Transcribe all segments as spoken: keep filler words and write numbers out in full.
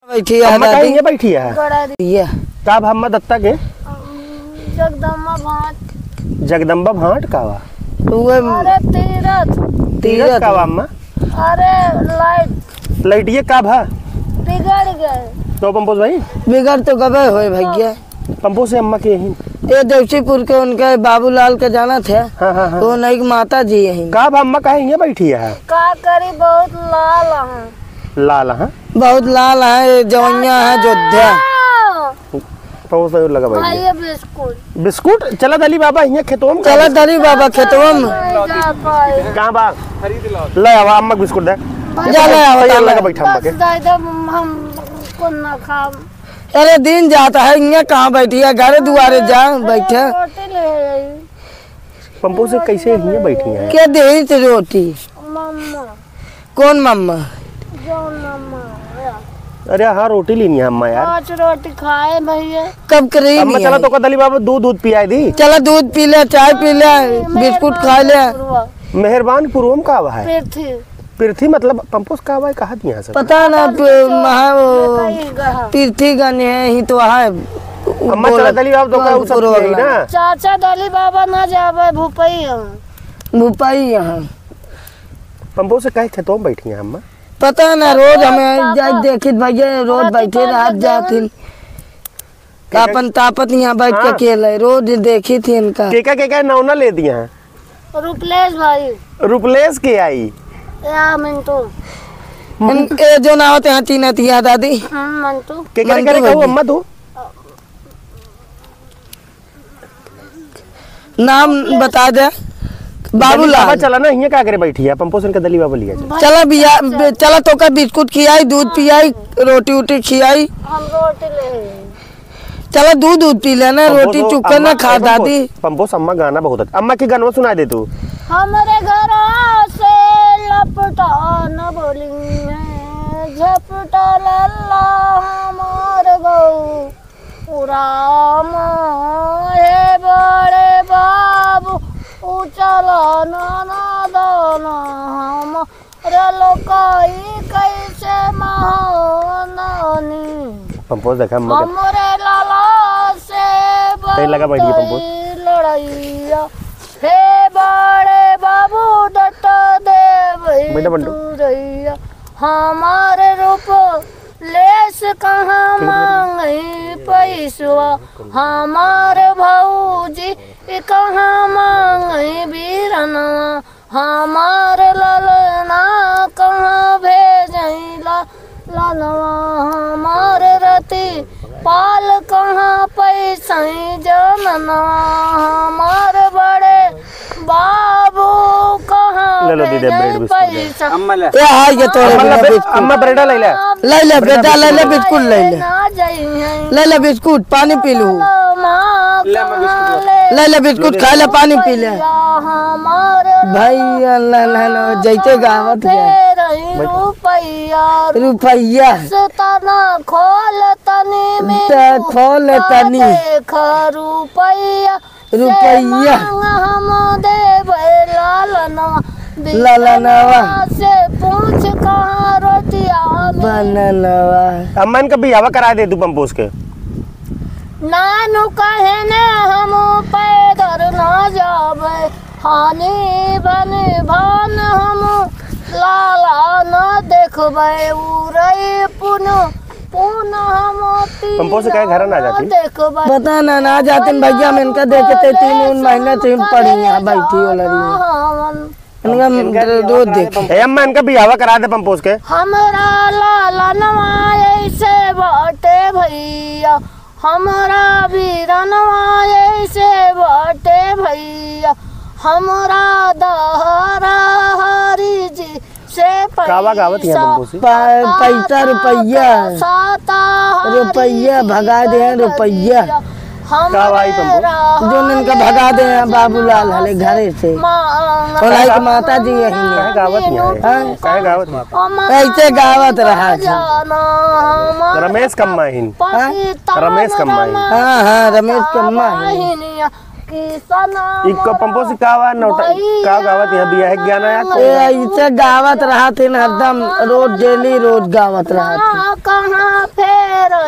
बैठी है दादी, ये बैठी है ये काब हम दत्ता के जगदम्बा भाट जगदम्बा भाट कावा अरे तीरथ तीरथ कावा अम्मा अरे लाइट लाइट ये काब है बिगड़ गए तो पंपोज भाई बिगड़ तो गए हो भैया। पंपो से अम्मा के यही ये देवसीपुर के उनके बाबूलाल के जाना थे। हाँ हाँ हाँ। वो नहीं माता जी यही काब अम्मा कहे ये बैठी है का करी बहुत लाल है लाल है बहुत लाल है जवैया है जोध्या पंपोज भाई लगा भाई भाई बिस्कुट बिस्कुट चला दली बाबा यहाँ खेतों में चला दली बाबा खेतवा में कहाँ बा ले आवा अम्मा बिस्कुट दे जा ले आवा तैयार लगा बैठा अम्मा के हम को ना खा अरे दिन जाता है यहाँ कहाँ बैठी है घरे दुआरे जा बैठे रोटी ले आई पंपो से कैसे यहाँ बैठी है क्या दे थे रोटी मम्मा कौन मम्मा जो मम्मा अरे हाँ रोटी लेनी है अम्मा यार पाँच रोटी खाए भैया कब करी अम्मा चला तो दली बाबा दूध दूध पिया दी चला दूध पी ले चाय पी ले बिस्कुट खा ले। मेहरबान पूर्वम का है पृथ्वी पृथ्वी मतलब पंपोस का है कहा दिया सर पता ना पृथ्वी गन है ही तो है अम्मा चला दली बाबा तो का उ सब यही ना चाचा दली बाबा ना जावे भूपई भूपाई यहाँ पंपोस से कहे खेतों में बैठी है अम्मा पता ना रोज हमें जाए देखी भैया रोज बैठे रात जाती अपन तापत यहाँ बैठ के खेले रोज देखी थी इनका केका केका नौना ले दिया है रुपलेश भाई रुपलेश के आई या मिंटू इनके जो ना होते हैं तीन तिया दादी मंटू के करे करे कहूँ अम्मा तू नाम बता दे बाबूलाल चला ना यहाँ क्या करे बैठी है पंपोस का दली बाबा लिया चला बिया चला तो का बिस्कुट खियाई दूध पियाई रोटी वोटी खियाई हम रोटी ले चला दूध दूध पी लेना रोटी चुका ना खा दादी पंपोस अम्मा गाना बहुत अच्छा अम्मा की गाना सुना दे तू हमारे घर से लपटा न बोलेंगे झपटा लल्ला हमारे गौ राम हे बड़े बाबू उचला नाना दाना हम रलोकाई कैसे महानानी पंपोस देखा अम्मा हमरे लाला से लगा बैठी है पंपोस लड़ाइया हे बड़े बाबू दत्ता दे भैया हमारे रूप लेस कहाँ मांगी पैसवा हमारे भौजी कहाँ मांगी बीरनवा हमारे ललना कहाँ भेजला ललवा हमारे रति पाल कहाँ पैसा जनवा हमारे बड़े बाबू कहाँ पैसा अम्मा ले ये तो अम्मा ब्रेड ले ले ले ले ब्रेड ले ले बिस्कुट ले ले ले ले बिस्कुट पानी पी लूं ले ले बिस्कुट खा ले पानी पी ले भाई अल्लाह ला जैसे गावत है रुपया रुपया तना खोल तनी में खोल तनी रुपया रुपया हम दे लालनवा लालनवा से पूछ कहाँ रोटिया बननवा अम्मा इनका बियाह करा दे तू पंपोस के नानू कहे ने हम पैदल ना जावे हानि बने भान हम लाला न देखबे उरई पुन पुन हम पंपोस से कहे घर ना जाती देखबे पता ना ना जाते भैया मैं इनका देखे थे तीन महीने से पड़ी यहाँ बैठी हो लड़ी इनका रोज देखे अम्मा इनका बियाह करा दे पंपोस के हमरा लाला नवाए से बाटे भैया हमरा वीरनवा से बाटे भैया हमरा दहरा हरी जी से कावा गावत है पंपोस पैसा रुपया रुपया भगा दे रुपया जो इनका भगा दे बाबूलाल हले घरे से और माता जी यही कैसे गावत रहा रमेश कम्मा हिन रमेश कम्मा हिन हाँ हाँ रमेश कम्मा हिन इको पंपो से कावा नोटा का गावत है बिया है ज्ञान आया ए इसे गावत रहा थे हरदम रोज डेली रोज गावत रहा थे। कहाँ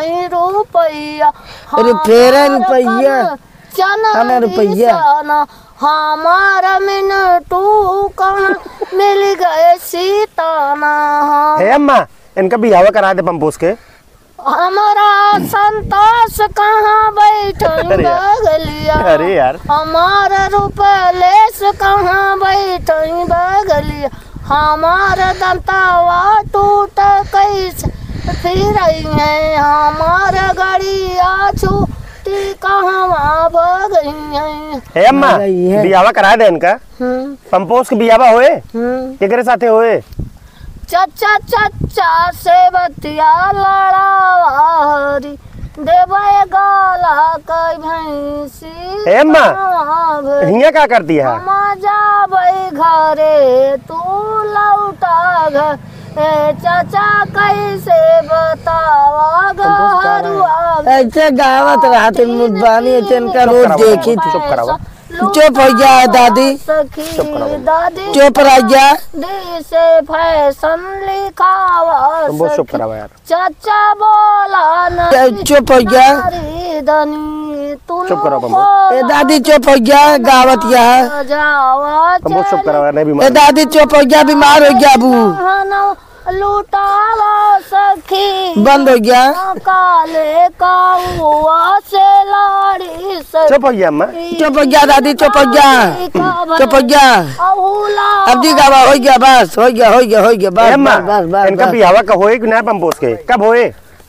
नहीं रुपैया अरे फेरा रुपैया चना रुपैया हमारा मिनटू कहाँ मिल गए सीताना। हे अम्मा इनका बिहावा करा दे पंपोस के। हमारा संतोष कहाँ बैठे बगलिया। अरे यार हमारा रुपलेस कहाँ बैठे बगलिया। हमारा दंतावा टूट कैसे फिर है। हमारा गड़िया छूटी कहाँ भगई है। हे अम्मा बिहावा करा दे इनका। पंपोस के बिहावा होए केकरे साथे होए। चचा चचा से बतिया लड़ावारी देवे गाला कई भैंसी। हे अम्मा हिया क्या करती है। हम जाबे घरे तू लौटा घर। ए चाचा कैसे बतावा गरुआ। ऐसे गावत रहते मुदबानी ऐसे इनका रोज देखी थी। चुप करावा चुप हो जा दादी दादी चुप रह जा। से फैशन लिखावा बहुत चुप करावा यार। चाचा बोला ना चुप हो जा। चुप करो पंपो। ए दादी चुप हो जा गावत यहाँ। पंपो चुप करावा नहीं ए बीमार। दादी चुप हो जा बीमार हो गया बू। लुटावा सखी बंद हो गया। काले काउआ से लाड़ी चुप हो गया अम्मा। चुप हो गया दादी चुप हो गया चुप हो गया। अब जी गावा हो गया बस हो गया हो गया हो गया बस अम्मा बस बस इनका बिहावा कब होए कि ना पंपोस के कब होए।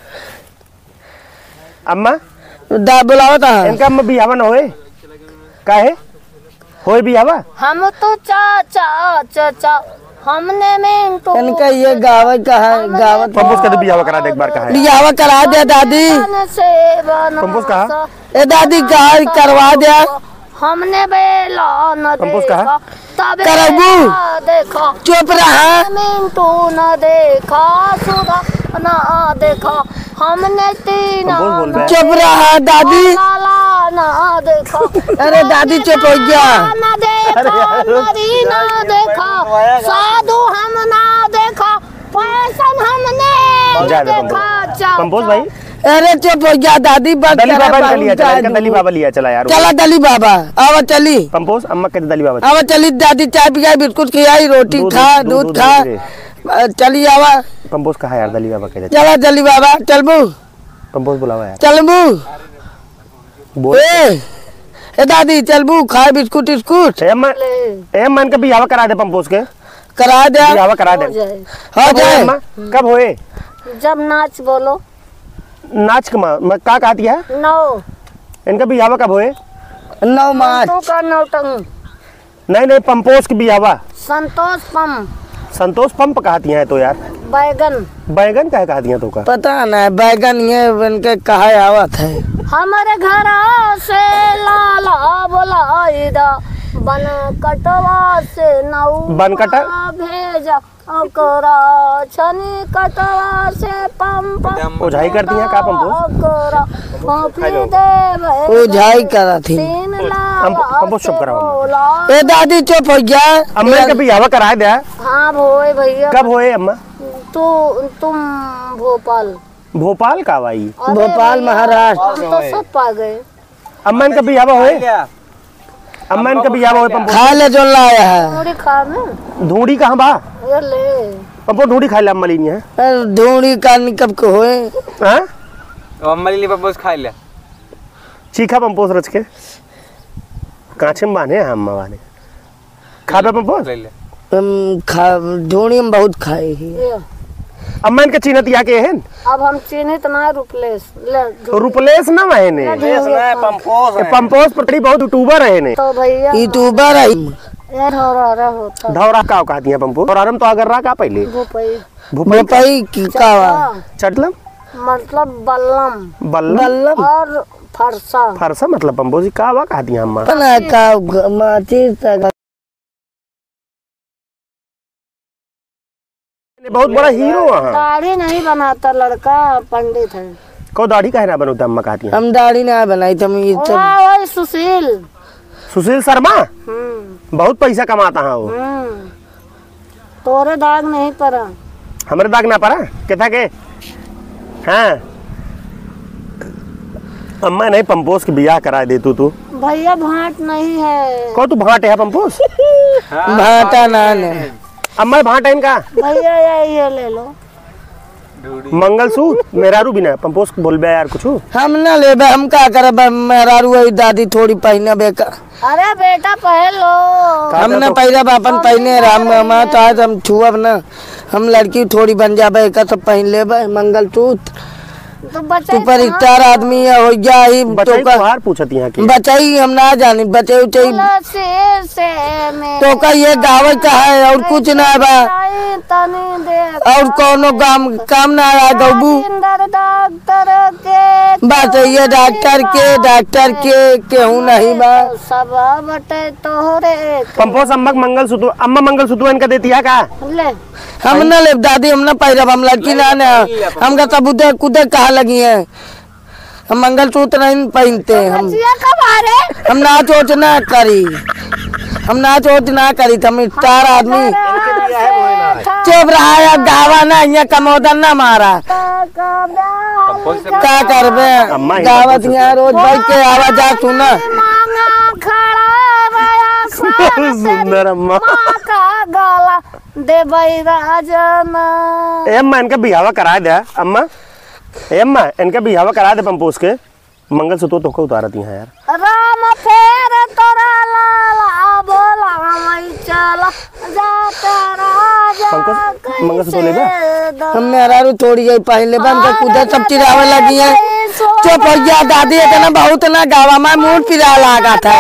अम्मा दा बुलावा था इनका अम्मा बिहावा ना होए काहे होए बिहावा। हम तो चाचा चाचा हमने में तो इनका ये गावत का है गावत। पंपोस का तो बिहावा करा दे एक बार कहा है। बिहावा करा दिया दादी। पंपोस कहा ए दादी कहा करवा दिया। हमने बेला न पंपोस कहा तब करबू। देखा चुप रहा। मिंटू न देखा सुधा न देखा। हमने तीन पंपोस बोल रहा है। चुप रहा दादी। लाला न देखा। अरे दादी चुप हो गया। न देखा नरी न देखा। साधु हम ना देखा। फैशन हमने जा दे देखा। चा- पंपोस भाई अरे चुप हो गया दादी बंद दली करा बाबा ने लिया चला बाबू इनका दली बाबा लिया चला यार। चला दली बाबा आवा चली। पंपोस अम्मा कहते दली बाबा आवा चली दादी चाय पिया बिस्कुट खिलाई रोटी दूध- खा दूध- दूध दूध खा दे। अ, चली आवा। पंपोस कहा यार दली बाबा कहते चला दली बाबा चलबू पंपोस बुलावा यार। चलबू बोल ए ए दादी चलबू खाए बिस्कुट बिस्कुट ए अम्मा ए अम्मा इनका बिहावा करा दे पंपोस के। करा दे बिहावा करा दे। हो जाए। हो कब होए जाए। अम्मा कब होए। जब नाच बोलो नाच कमा मैं का कहती है नौ इनका बिहावा कब होए। नौ मार्च तो का नौटंग नहीं नहीं पंपोस की बिहावा। संतोष पम संतोष पंप कहती हैं तो यार। बैगन बैगन का कहती हैं तो का। पता ना बैगन ये बनके कहा आवत है। हमारे घर से लाला बोलाइदा बन कटवा से नौ बनकटा? भेजा ओकरा छनी कटवा से पंप ओझाई करती हैं का पंपोस। ओकरा कॉफी दे ओझाई करा थी। तीन पंप- लाख पंपोस चुप कराओ। बोला ए दादी चुप हो गया। अम्मा इनका बिहावा करा दे। हाँ भोए भैया कब होए अम्मा। तू तुम भोपाल भोपाल का भाई। अरे भोपाल भैया, महाराष्ट्र। हम तो सब पा गए। अम्मा इनका बिहावा होए। अम्मा इनका बिहावा होए पंपोस। खा ले जो लाया है। थोड़ी खा में धूड़ी कहाँ बा ये ले पंपोस धूड़ी खा ले अम्मा लीनी है। अरे धूड़ी का निकब को होए। हाँ अम्मा लीली पंपोस खा ले चीखा पंपोस रच के कांचे में बांधे हैं अम्मा वाले खा पे पंपोस। ले ले हम खा धूड़ी में बहुत खाए ही। ये अम्मा इनका चीनत या के हैं अब हम चिन्हित ना रुपलेस ले तो रुपलेस ना वहे ने पंपोस ये पंपोस पटड़ी बहुत यूट्यूबर है ने तो भैया यूट्यूबर है। यार हो रहा रहा होता धौरा का कहती हैं पंपोस और आरम तो अगर रहा का पहले भोपई भूपाल भोपाई की कावा चटलम मतलब बल्लम बल्लम बल्लम और फरसा फरसा मतलब पंपोस का वा कहती हैं अम्मा। बना का माचिस तक बहुत बड़ा हीरो है। दाढ़ी नहीं बनाता लड़का पंडित है। को दाढ़ी काहे ना बनोता अम्मा कहती हैं। हम दाढ़ी ना बनाई तो हम ये सब वाह वही सुशील सुशील शर्मा हम्म बहुत पैसा कमाता है वो। हम्म तोरे दाग नहीं पड़ा। हमारे दाग ना पड़ा कहता के हाँ अम्मा नहीं पंपोस की बियाह करा दे तू तू भैया भाट नहीं है को तू भाट है पंपोस भाटा नान है अम्मा भाट है इनका भैया ये ले लो मंगलसूत्र मेहरारू बिना पंपोस को बोल बे यार कुछ हम ना ले बे हम का करब मेहरारू वही दादी थोड़ी पहने बे का अरे बेटा पहन लो हम ना पहिरब अपन पहने राम मामा तो आज हम छुअब ना हम लड़की थोड़ी बन जाबे का सब पहन लेबे मंगलसूत्र तो बच्चा तू पर इतना आदमी है हो गया ही बच्चे तो को का हार पूछती यहाँ की बचाई हम ना जाने बचे उचे से से में तो का ये गाँव का है और कुछ ना बा तनी दे और कोनो काम काम ना आया गबू डॉक्टर के बस ये डॉक्टर के डॉक्टर के केहू नहीं बा सब बटे तोहरे पंपोस अम्मा मंगलसूत्र अम्मा मंगलसूत्र इनका देती है का ले हम ना ले दादी हम ना पहिरब हम लड़की ना ना हमका सब उधर कुदर कहा लगी है हम मंगलसूत्र नहीं पहनते हम बचिया कब आ रहे हम ना चोच ना करी हम ना चोच ना करी हम चार आदमी चुप रहा है गावा ना यहाँ कमोदन ना मारा क्या करबे अम्मा ही गावत यहाँ रोज भाई के आवाज आ सुना सुंदर अम्मा का गाला दे राजन ए अम्मा इनका बिहावा करा दे अम्मा ए अम्मा इनका बिहावा करा दे पंपोस के मंगलसूत्र तो को उतारती हैं यार राम फेर तोरा लाला बोला मैं चला जाता राजा पंकज मंगलसूत्र ले बे हम मेहरारू थोड़ी यही पहन ले हमका कुदर सब चिरावे लगी है चुप हो गया दादी है ना बहुत ना गावा मैं मूड पिरा लगा था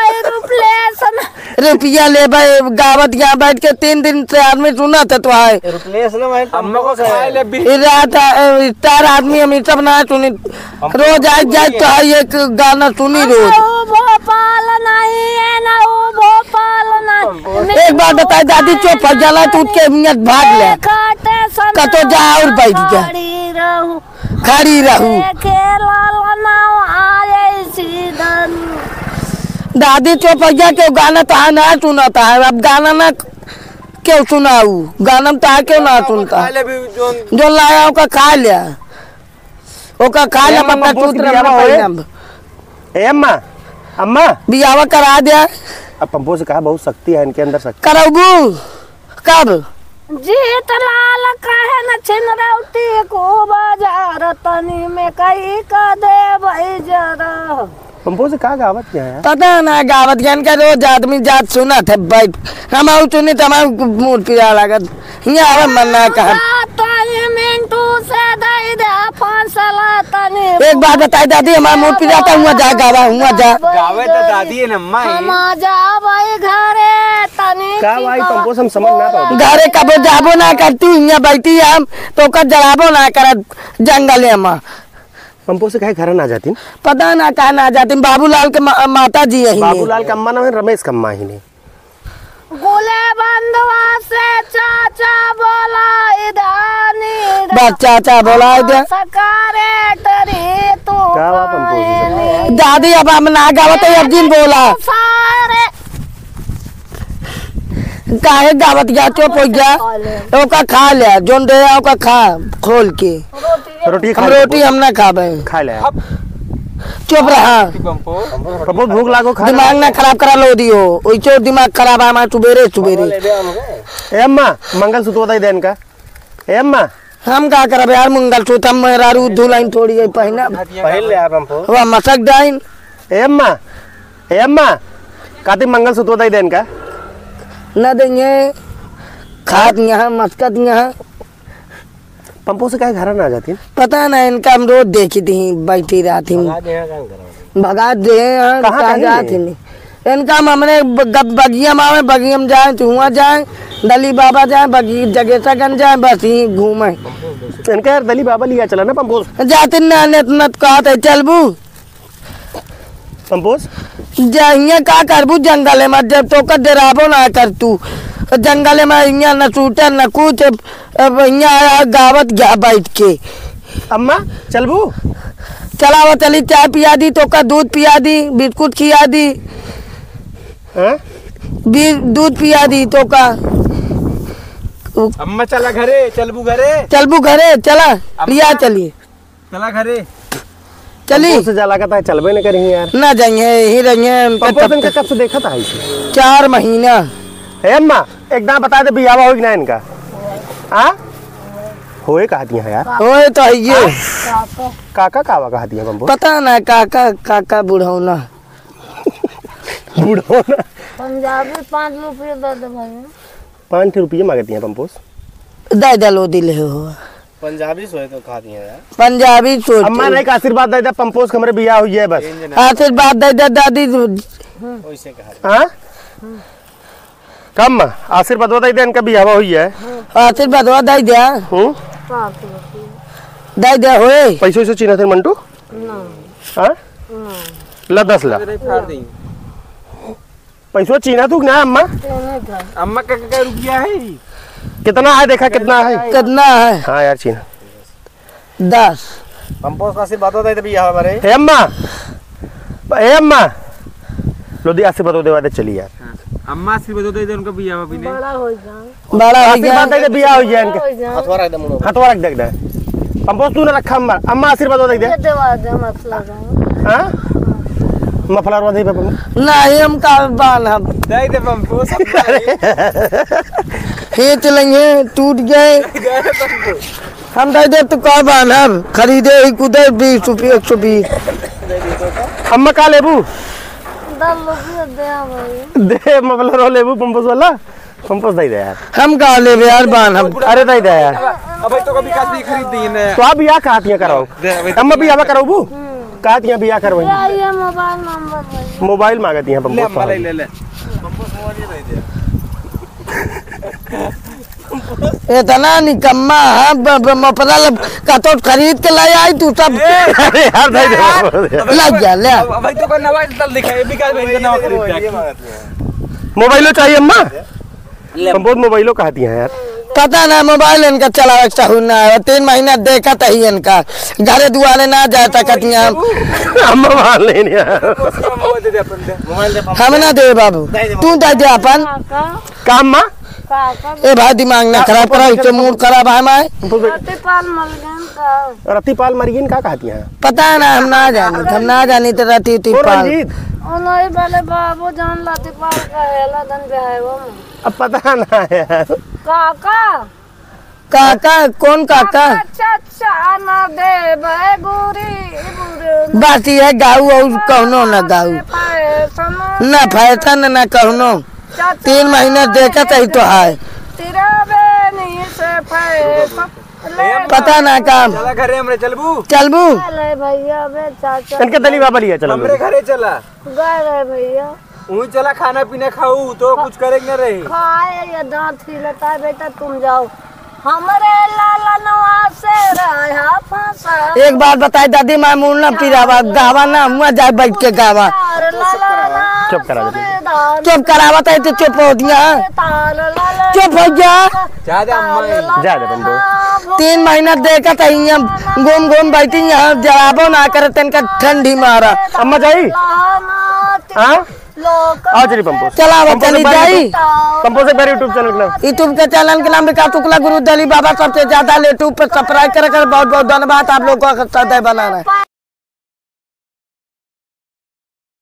रुपया ले भाई गावत यहाँ बैठ के तीन दिन से आदमी सुना था तो आए अम्मा को खाए ले भी रात चार आदमी हम सब ना सुनी रोज आज जाए तो है एक गाना सुनी रोज भोपाल नहीं है ना वो भोपाल नहीं एक बार बताए दादी चुप हो जाला तो उसके मियाँ भाग ले कतो जा और बैठ जा खड़ी रहूं खड़ी रहूं खेला नाव आए सीधन दादी चुप हो गया क्यों गाना तो ना सुनाता है अब गाना ना क्यों सुनाऊ गाना तो क्यों ना सुनता खाए ले भी जोन जो लाया ओका खा लिया ओका खा लिया अम्मा अपना पंपोस की सूत्र बियावा अपना होए? परिणाम ए अम्मा अम्मा बियावा करा दिया अब पंपोस से कहा बहुत शक्ति है इनके अंदर शक्ति कराबू कब जीत लाल कहे न छिनरौती को बाजार तनी में कई का दे भाई जरा पंपोस से कहा गावत क्या है पता ना गावत ज्ञान का रोज आदमी जात सुना थे बैठ हम आउ सुनी तो हमारे मूड पिया लागत यहाँ आवे मन ना कहा मिंटू से दे दे फांसला तनी एक बात बताई दादी हमारा मूड पिया था हुआ जा गावा हुआ जा गावे तो दादी है ना अम्मा ही हम जा भाई घरे तनी का भाई पंपोस हम समझ ना पाते घरे कबो जाबो ना करती यहाँ बैठी हम तो का जलाबो ना कर जंगल में पंपोस से कहे घर ना जाती पता ना कहा ना जाती बाबूलाल के मा, माता जी यही बाबूलाल का अम्मा ना है रमेश का अम्मा ही नहीं गुले बंधवा से चाचा बोला इधानी बस चाचा बोला दे सकारे तरी तू क्या हुआ पंपोस से? दादी अब हम ना गावत अब जिन बोला सारे काहे गावत गया चुप हो गया ओका खा लिया जोन दे ओका खा खोल के रोटी खा हम ले, रोटी हम ना खाबे खा ले चुप रहा पंपो पंपोस भूख लागो खा ले। दिमाग ना खराब करा लो दियो ओइचो दिमाग खराब है हमारा सुबेरे सुबेरे ए अम्मा मंगलसूत्र बताई दे इनका ए अम्मा हम का करब यार मंगलसूत्र हम मेहरारू दुल्हन थोड़ी है पहना पहन ले यार पंपोस वो मसक डाइन ए अम्मा ए अम्मा काती मंगलसूत्र बताई दे इनका न देंगे खात यहाँ मस्कत यहाँ पंपोस से कहे घर ना जाती पता ना इनका हम रोज देखी थी बैठी रहा थी भगा दे यहाँ कहाँ कहाँ कहीं जाती नहीं? नहीं इनका हम हमने बगिया मावे बगिया में जाए तो हुआ जाए दली बाबा जाए बगी जगेसा गंज जाए बस यही घूमे इनका यार दली बाबा लिया चला ना पंपोस जाते ना नेत नत कहा था चलबू पंपोस यहाँ का करबू जंगल में जब तो कर डराबो ना कर तू जंगल में यहाँ न सूटर न कुछ अब यहाँ आया गावत गया बैठ के अम्मा चलबू चलावा चली चाय पिया दी तो का दूध पिया दी बिस्कुट खिया दी हैं? भी दूध पिया दी तो का अम्मा चला घरे चलबू घरे चलबू घरे चला लिया चलिए चला घरे चली से जा लागत है चलबे नहीं करी यार। ना जाइए यही रहिए उनके पंपोस तब इनका तक। कब से देखा था इसे? चार महीना। हे अम्मा एकदम बता दे बियावा हो कि ना इनका? हाँ होए कहा दिया है यार। ओए तो है ये काका कावा कहा दिया पंपोस? पता ना काका काका बुढ़ौना बुढ़ौना। पंजाबी पाँच रुपये दे दे भाई। पाँच रुपये मांगती हैं पंपोस। दे दलो दिले हो पंजाबी सोए तो खा दिए यार। पंजाबी सोच अम्मा ने एक आशीर्वाद दे दे पंपोस के हमरे बियाह हुई है बस। आशीर्वाद दे दे दादी। वैसे कहा हाँ कम आशीर्वाद दे दे इनका बियाह हुई है। आशीर्वाद दे दे हम्म पाँच रुपये दे दे होए पैसे वैसे चीना थे मंटू? ना हाँ ना ला दस ला फाड़ दी। पैसों चीना तू ना अम्मा? तेने का अम्मा का का रुपया है? कितना है देखा कितना है? कितना है? हाँ यार चीना दस। पंपोस का आशीर्वाद दे दे बियाह हमारे। हे अम्मा हे अम्मा लो दी आशीर्वाद दे दे चली यार। अम्मा आशीर्वाद दे दे उनका बियाह अभी नहीं। बड़ा हो जाए बड़ा हो गया आशीर्वाद दे दे बियाह हुई है इनके। हो जाए हथवा रख दे मुंह में। हथवा रख दे दे पंपोस तू ने रखा अम्मा अम्मा आशीर्वाद दे दे। ये देवा दे मसला जाए। हाँ मफलर वादे पे नहीं हम का बाल हम दे दे पंपोस। खेत लेंगे टूट गए हम दे दे तो का बाल हम खरीदे ही कुदे बीस रुपये एक सौ बीस। अम्मा का लेबू दस रुपये दे भाई। दे मफलर लेबू पंपोस वाला पंपोस दे दे यार। हम का ले यार बाल हम अरे दे दे यार। अब तो कभी काट भी खरीद दी ने। तो आप बियाह कहाँ तिया कराओ? अम्मा बियाह कराओ कहाँ तिया बियाह करवाई? ये मोबाइल नंबर भाई। मोबाइल मांगती हैं ले पंपोस अम्मा ले वाला। ले ले। पंपोस मोबाइल दे दे। इतना निकम्मा है मपला का तो खरीद के ले आई तू सब अरे यार दे दे लग जा ले अब भाई तो कोई नवा तल दिखाए बिकास भाई नवा खरीद के। मोबाइलो चाहिए अम्मा? पंपोस मोबाइलो कहती हैं यार। पता ना मोबाइल इनका चला चाहू ना है तीन महीना देखा था ही इनका घरे दुआरे ना जाता कतिया अम्मा मान लेनी यार। मोबाइल दे दे अपन दे। मोबाइल दे हम ना दे बाबू तू दे दे अपन काका का अम्मा? काका ए भाई दिमाग ना खराब करा इससे मूड खराब है मैं प्रतिपाल मलगन का रतिपाल मरियन का कहती हैं? पता है ना हम ना जानी हम ना जानी तो रती थी कौन पाल रंजीत? ओनई वाले बाबू जान लतिपाल का हेला दन पे है वो अब पता ना है यार। काका काका कौन काका चाचा ना दे बे गुरी गुरी बात ये गाऊ और कहनो ना गाऊ ना फैशन ना कहनो तीन महीने देखा था ही तो है तेरा बेनी से फैशन पता ना काम चला घरे हमरे चलबू। चलबू ले भैया बे चाचा इनके दली बाबा लिया चलो हमरे घरे चला। गए रे भैया वही चला खाना पीना खाऊ तो कुछ करे न रही। खाए या दांत हिलता है बेटा तुम जाओ हमरे लाला नवा से रहा फंसा एक बार बताई दादी मैं मुड़ ना पिरावा गावा ना हुआ जाए बैठ के गावा चुप करा दे। चुप करावत है तो चुप हो दिया चुप हो जा जा दे अम्मा। जा दे पंपोस। तीन महीना देखा था यहाँ घूम घूम बैठी यहाँ जवाबो ना करे तनका ठंडी मारा अम्मा जाई? हाँ आओ चली पंपोस। चला वो चली जाई पंपोस एक बार यूट्यूब चैनल के नाम यूट्यूब के चैनल के नाम विकास शुक्ला गुरु दली बाबा सबसे ज्यादा यूट्यूब पे सब्सक्राइब कर बहुत बहुत धन्यवाद आप लोगों का सदैव बनाना है।